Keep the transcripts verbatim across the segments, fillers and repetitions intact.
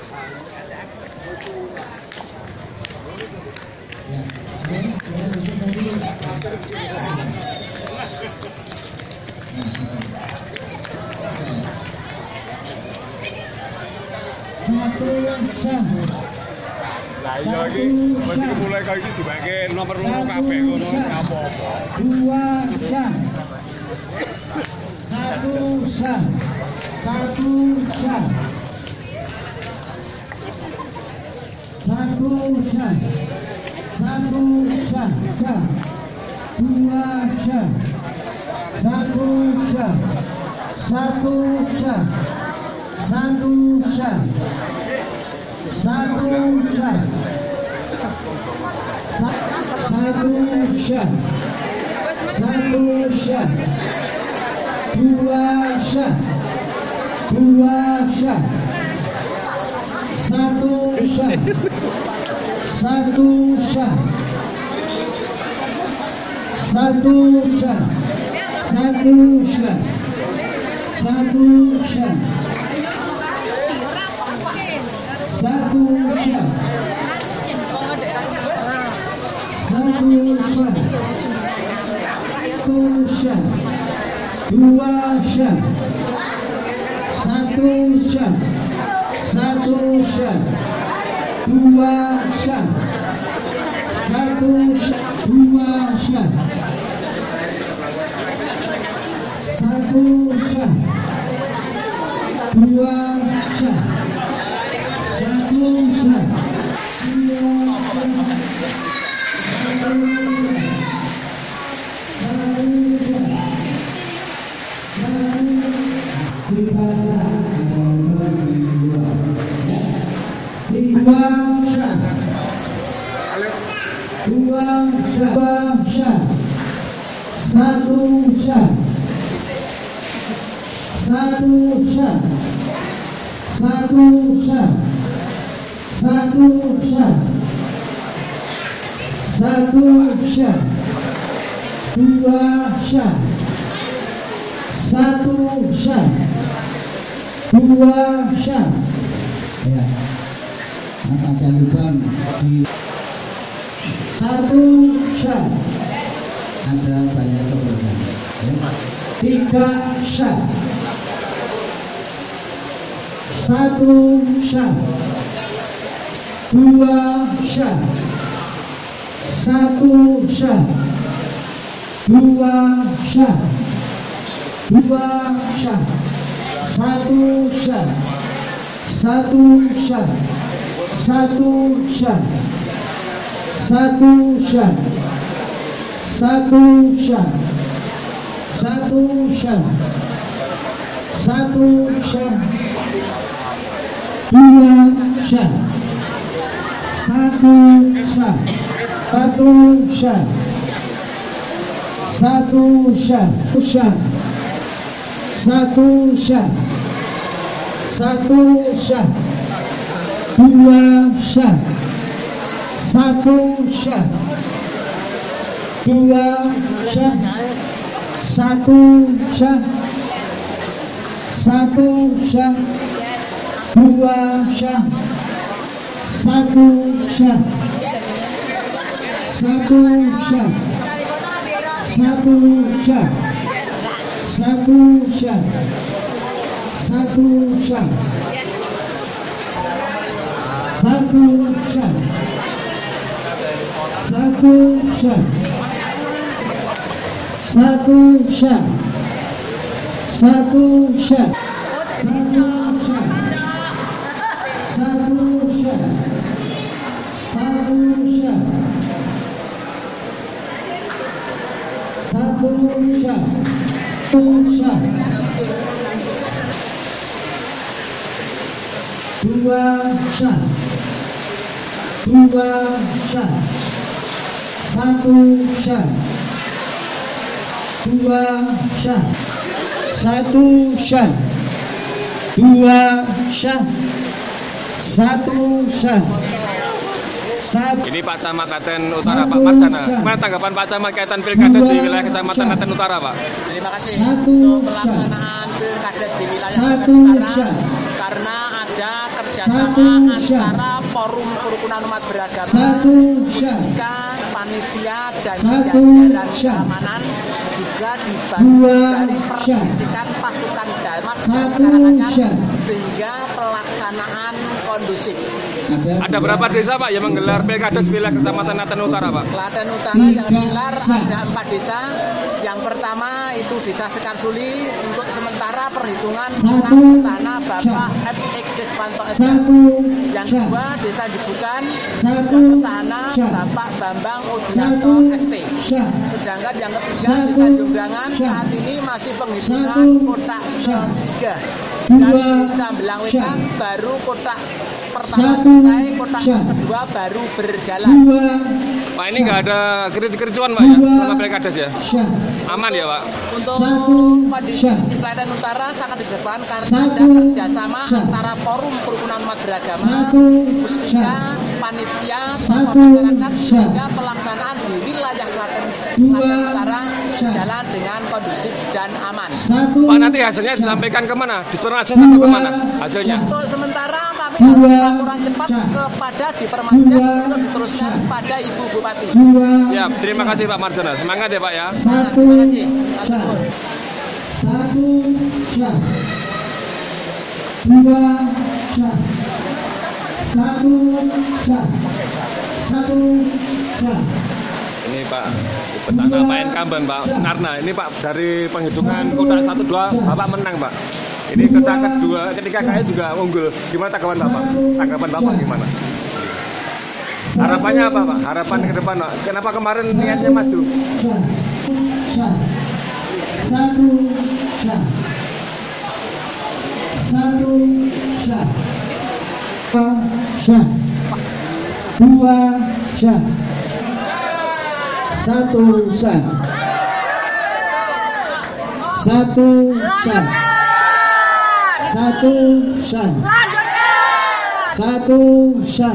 Satu syah. Lah iya iki mesti mulai kaya iki dibake nomor loro kabeh ngono apa-apa. Dua syah. Satu syah. Satu syah. Satu syah. Satu syah. Dua syah. Satu syah. Satu syah. Satu syah. Satu syah. Satu syah. Satu syah. Dua syah. Dua syah. Satu syah. Satu syah. Satu syah. Satu syah. Satu syah. Satu syah. Satu syah. Satu syah. Dua syah. Satu syah. Satu syah. Dua syah. Satu syah. Dua syah. Satu syah. Dua syah. Satu syah. Dua syah. Dua syah. Satu syah. Satu syah. Satu syah. Satu syah. Satu syah. Dua syah. Satu syah. Dua syah. Ya. Ada lubang di satu syah. Ada banyak coblosan. Ya. Tiga syah. Satu syah. Dua syah. Satu syah. Dua syah. Dua syah. Satu syah. Satu syah. Satu syah. Satu syah. Satu syah. Satu syah. Satu syah. Dua syah. Satu syah. Satu syah. Satu syah. Syah. Satu syah. Satu syah. Dua syah. Satu syah. Dua syah. Satu syah. Satu syah. Dua syah. Satu syah. Satu syah. Satu syah. Satu syah. Satu syah. Satu syah. Satu syah. Satu syah. Satu syah. Satu syah. Satu syah. Satu syah. Satu syah. Satu syah. Dua syah. Dua syah. Satu syah. Dua syah. Satu syah. Dua syah. Satu syah. Satu. Ini Pak Camat Klaten Utara, Pak Marjana. Gimana tanggapan Pak Camat kaitan pilkada di wilayah Kecamatan Klaten Utara, Pak? Terima kasih Satu untuk syah. pelaksanaan pilkada di wilayah Satu Klaten Utara syah. karena ada kerjasama antara Forum Kerukunan Umat Beragama, Satu Syah. panitia dan Satu jajaran Syah. keamanan juga dibantu Dua dari Syah. persikan pasukan Dalmas dan Satu Karanganyar Syah. sehingga pelaksanaan kondusif. Ada berapa desa Pak yang menggelar Pilkada Wilayah Kecamatan Klaten Utara Pak? Klaten Utara yang Tiga digelar Syah. ada empat desa. Yang pertama itu Desa Sekarsuli, untuk sementara perhitungan Satu petahana Bapak Syah. F X Siswanto S K. Satu Yang Syah. kedua Desa Jebukan, Satu dan petahana Syah. Bapak Bambang Satu Udianto S T. Syah. Sedangkan yang ketiga Satu Desa Jonggangan Syah. saat ini masih penghitungan Satu kotak Syah. ketiga. Dan Dua Desa Belangwetan Syah. baru kotak pertama Satu selesai, kotak Syah. kedua baru berjalan. Dua Pak ini nggak ada kericuan Pak ya Dua selama Pilkada ya? Syah. Aman ya Pak? Untuk Satu kondisi Syah. di Klaten Utara sangat di depan karena Satu ada kerjasama Syah. antara Forum Kerukunan Umat Beragama, Satu Puspika, Syah. panitia, Satu tokoh masyarakat Syah. sehingga pelaksanaan di wilayah Klaten, Dua Klaten Utara Syah. jalan dengan kondusif dan aman. Satu Pak nanti hasilnya Syah. disampaikan kemana? Dispon aja atau Dua kemana hasilnya? Syah. Untuk sementara kami Dua harus laporan cepat Syah. kepada Dipermasjid Dua untuk diteruskan Syah. pada Ibu Bupati. Dua Siap, terima kasih Pak Marjono. Semangat ya Pak ya. Satu Terima kasih. Syah. Satu Syah. Dua Syah. Satu Syah. Satu Syah. Ini Pak petana Pak Incumbent Pak Narna. Ini Pak dari penghitungan kotak satu dua Bapak menang Pak. Ini kotak kedua ketika kayaknya juga unggul. Gimana tanggapan Bapak? Tanggapan Bapak gimana? Harapannya apa Pak? Harapan ke depan Pak? Kenapa kemarin niatnya maju? Syah. Syah. Satu Syah. Satu Syah. Dua Syah. Dua Syah. Satu Syah. Satu Syah. Satu Syah. Satu Syah.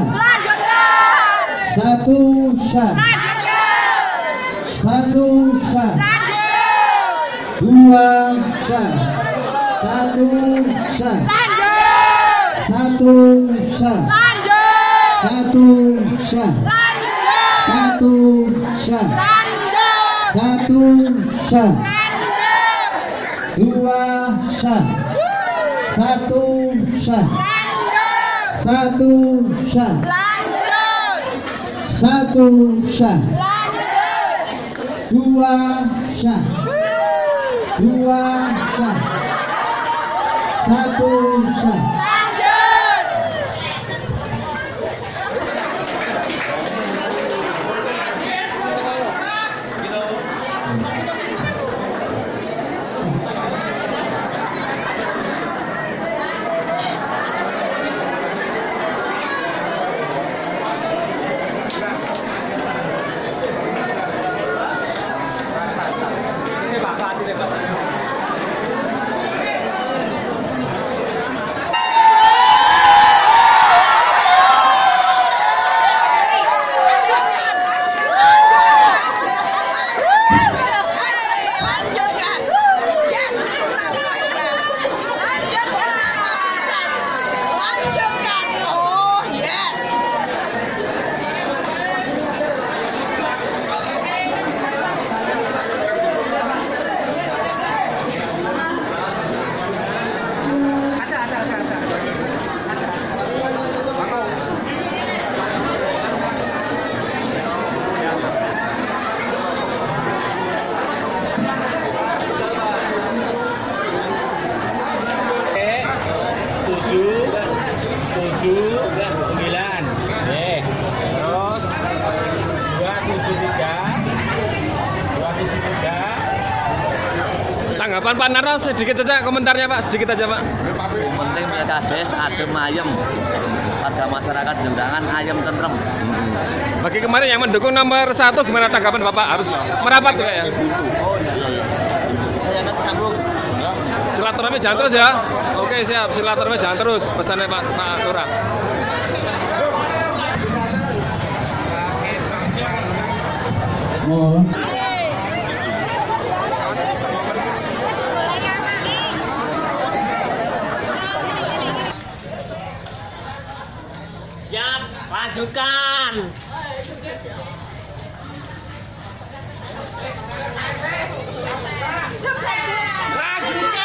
Satu Syah. Satu Syah. Dua Syah. Satu Syah. Satu Syah. Satu Syah. Satu Syah. Satu Syah. Dua Syah. Satu Syah. Satu Syah. Satu Syah. Dua Syah. Dua Syah. Satu Syah. Ini Pak, Pak, ini Pak. tujuh sembilan eh terus dua tujuh tiga dua tujuh tiga. Tanggapan Pak Narno sedikit saja komentarnya Pak, sedikit aja Pak. Yang penting Pilkades adem ayem, warga masyarakat Jonggangan ayem tentrem. Bagi kemarin yang mendukung nomor satu gimana tanggapan Bapak? Harus merapat juga ya? Silaturahmi jangan terus ya. Oke siap, silaturahmi jangan terus. Pesannya Pak Pak Lurah. Oh. Siap, lanjutkan. Lanjutkan.